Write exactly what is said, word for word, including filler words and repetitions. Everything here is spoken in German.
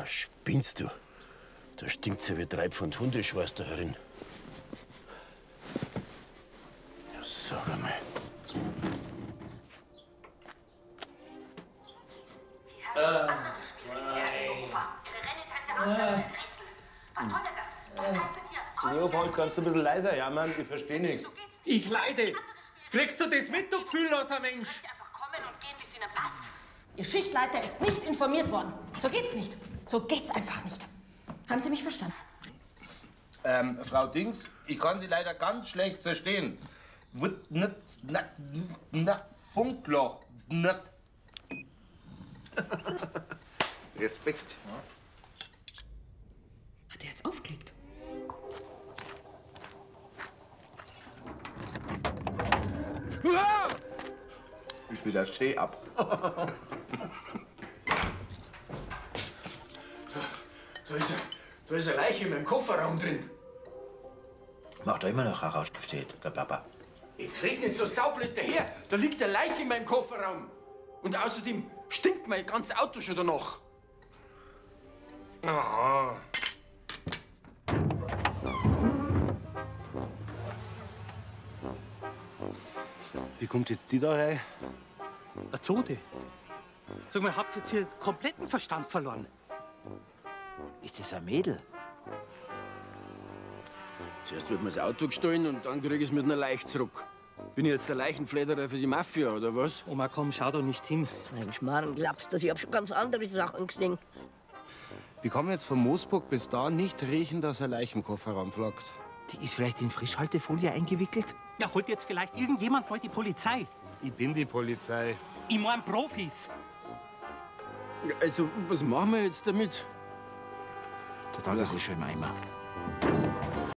Na, spinnst du? Da stinkt's ja wie drei Pfund Hundeschweiß da herin. Ja, sag einmal. Ihre Rennetante Anna, Rätsel. Was soll denn das? Was heißt denn hier? Leopold, kannst du ein bisschen leiser jammern? Ich verstehe nichts. Ich leide. Kriegst du das mit, du gefühlloser Mensch? Einfach kommen und gehen, wie es Ihnen passt. Ihr Schichtleiter ist nicht informiert worden. So geht's nicht. So geht's einfach nicht. Haben Sie mich verstanden? Ähm, Frau Dings, ich kann Sie leider ganz schlecht verstehen. Wird nicht, na, na, Funkloch, nicht. Respekt. Hat er jetzt aufgelegt? Ich spiele das Tee ab. Da ist, da ist eine Leiche in meinem Kofferraum drin. Macht er immer noch heraussteht, der Papa. Es regnet so saublöd daher. Da liegt eine Leiche in meinem Kofferraum. Und außerdem stinkt mein ganzes Auto schon danach. Ah. Wie kommt jetzt die da rein? Eine Tote. Sag mal, habt ihr jetzt hier den kompletten Verstand verloren? Ist das ein Mädel? Zuerst wird mir das Auto gestohlen und dann krieg ich es mit einer Leiche zurück. Bin ich jetzt der Leichenflederer für die Mafia, oder was? Oma, komm, schau doch nicht hin. Ein Schmarrn, glaubst du, ich hab schon ganz andere Sachen gesehen. Wir kommen jetzt von Moosburg bis da nicht riechen, dass ein Leich im Kofferraum flackt. Die ist vielleicht in Frischhaltefolie eingewickelt? Ja, holt jetzt vielleicht irgendjemand mal die Polizei? Ich bin die Polizei. Ich mein Profis. Also, was machen wir jetzt damit? Der Tag ist schon im Eimer.